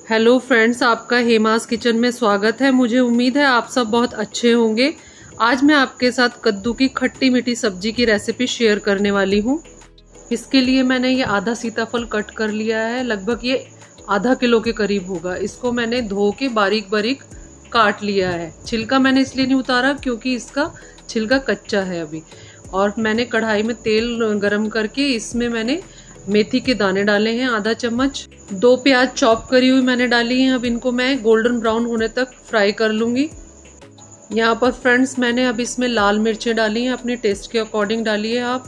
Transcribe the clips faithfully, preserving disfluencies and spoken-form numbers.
Hello friends, आपका हेमास kitchen में स्वागत है। मुझे उम्मीद है आप सब बहुत अच्छे होंगे। आज मैं आपके साथ कद्दू की खट्टी मीठी सब्जी की रेसिपी शेयर करने वाली हूँ। इसके लिए मैंने ये आधा सीताफल कट कर लिया है, लगभग ये आधा किलो के करीब होगा। इसको मैंने धो के बारीक बारीक काट लिया है। छिलका मैंने इसलिए नहीं उतारा क्योंकि इसका छिलका कच्चा है अभी। और मैंने कढ़ाई में तेल गरम करके इसमें मैंने मेथी के दाने डाले हैं आधा चम्मच। दो प्याज चॉप करी हुई मैंने डाली हैं। अब इनको मैं गोल्डन ब्राउन होने तक फ्राई कर लूंगी। यहाँ पर फ्रेंड्स मैंने अब इसमें लाल मिर्चें डाली हैं, अपनी टेस्ट के अकॉर्डिंग डालिए आप।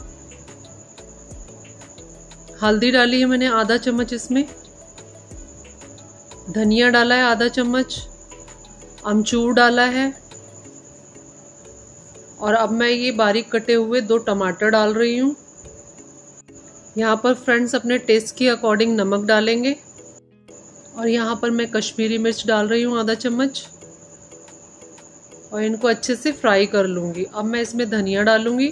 हल्दी डाली है मैंने आधा चम्मच इसमें। धनिया डाला है आधा चम्मच। अमचूर डाला है। और अब मैं ये बारीक कटे हुए दो टमाटर डाल रही हूँ। यहाँ पर फ्रेंड्स अपने टेस्ट के अकॉर्डिंग नमक डालेंगे। और यहाँ पर मैं कश्मीरी मिर्च डाल रही हूँ आधा चम्मच। और इनको अच्छे से फ्राई कर लूँगी। अब मैं इसमें धनिया डालूँगी।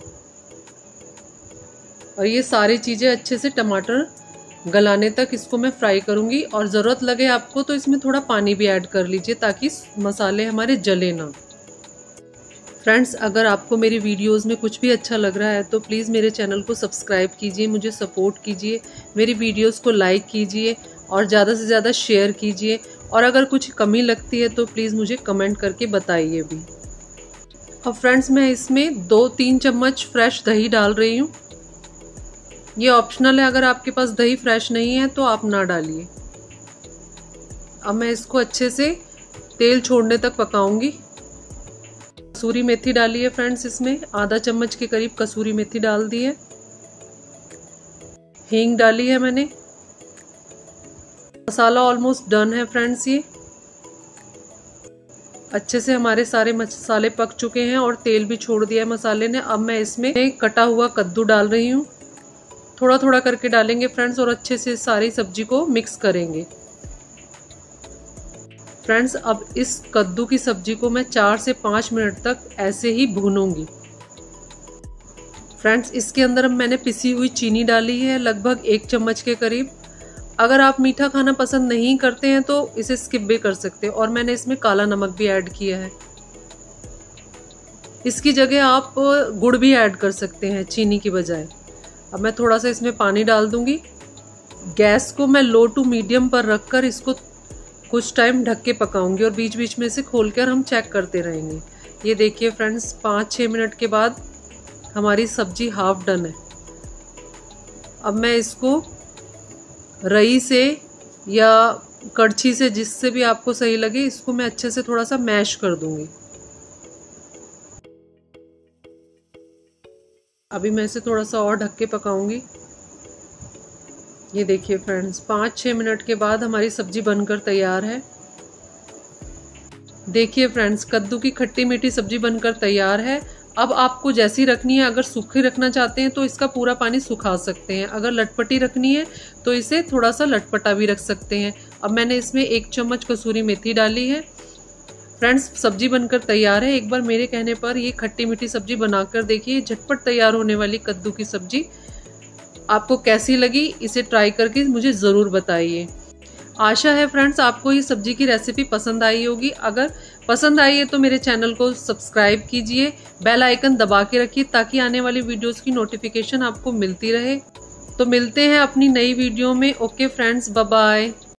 और ये सारी चीज़ें अच्छे से टमाटर गलाने तक इसको मैं फ्राई करूँगी। और ज़रूरत लगे आपको तो इसमें थोड़ा पानी भी ऐड कर लीजिए ताकि मसाले हमारे जले ना। फ्रेंड्स, अगर आपको मेरी वीडियोस में कुछ भी अच्छा लग रहा है तो प्लीज़ मेरे चैनल को सब्सक्राइब कीजिए, मुझे सपोर्ट कीजिए, मेरी वीडियोस को लाइक कीजिए और ज़्यादा से ज़्यादा शेयर कीजिए। और अगर कुछ कमी लगती है तो प्लीज़ मुझे कमेंट करके बताइए भी। अब फ्रेंड्स मैं इसमें दो तीन चम्मच फ्रेश दही डाल रही हूँ। ये ऑप्शनल है, अगर आपके पास दही फ्रेश नहीं है तो आप ना डालिए। अब मैं इसको अच्छे से तेल छोड़ने तक पकाऊंगी। कसूरी मेथी डाली है फ्रेंड्स, इसमें आधा चम्मच के करीब कसूरी मेथी डाल दी है। हींग डाली है मैंने। मसाला ऑलमोस्ट डन है फ्रेंड्स। ये अच्छे से हमारे सारे मसाले पक चुके हैं और तेल भी छोड़ दिया है मसाले ने। अब मैं इसमें कटा हुआ कद्दू डाल रही हूँ। थोड़ा थोड़ा करके डालेंगे फ्रेंड्स और अच्छे से सारी सब्जी को मिक्स करेंगे। फ्रेंड्स अब इस कद्दू की सब्जी को मैं चार से पाँच मिनट तक ऐसे ही भूनूंगी। फ्रेंड्स इसके अंदर मैंने पिसी हुई चीनी डाली है, लगभग एक चम्मच के करीब। अगर आप मीठा खाना पसंद नहीं करते हैं तो इसे स्किप भी कर सकते हैं। और मैंने इसमें काला नमक भी ऐड किया है। इसकी जगह आप गुड़ भी ऐड कर सकते हैं चीनी की बजाय। अब मैं थोड़ा सा इसमें पानी डाल दूंगी। गैस को मैं लो टू मीडियम पर रखकर इसको कुछ टाइम ढक के पकाऊंगी और बीच बीच में से खोलकर हम चेक करते रहेंगे। ये देखिए फ्रेंड्स, पाँच छः मिनट के बाद हमारी सब्जी हाफ डन है। अब मैं इसको रई से या कड़छी से, जिससे भी आपको सही लगे, इसको मैं अच्छे से थोड़ा सा मैश कर दूंगी। अभी मैं इसे थोड़ा सा और ढक के पकाऊंगी। ये देखिए फ्रेंड्स, पाँच छः मिनट के बाद हमारी सब्जी बनकर तैयार है। देखिए फ्रेंड्स, कद्दू की खट्टी मीठी सब्जी बनकर तैयार है। अब आपको जैसी रखनी है, अगर सूखी रखना चाहते हैं तो इसका पूरा पानी सुखा सकते हैं। अगर लटपटी रखनी है तो इसे थोड़ा सा लटपटा भी रख सकते हैं। अब मैंने इसमें एक चम्मच कसूरी मेथी डाली है। फ्रेंड्स सब्जी बनकर तैयार है। एक बार मेरे कहने पर ये खट्टी मीठी सब्जी बनाकर देखिए। झटपट तैयार होने वाली कद्दू की सब्जी आपको कैसी लगी, इसे ट्राई करके मुझे ज़रूर बताइए। आशा है फ्रेंड्स आपको ये सब्जी की रेसिपी पसंद आई होगी। अगर पसंद आई है तो मेरे चैनल को सब्सक्राइब कीजिए, बेल आइकन दबा के रखिए ताकि आने वाली वीडियोस की नोटिफिकेशन आपको मिलती रहे। तो मिलते हैं अपनी नई वीडियो में। Okay friends, bye bye.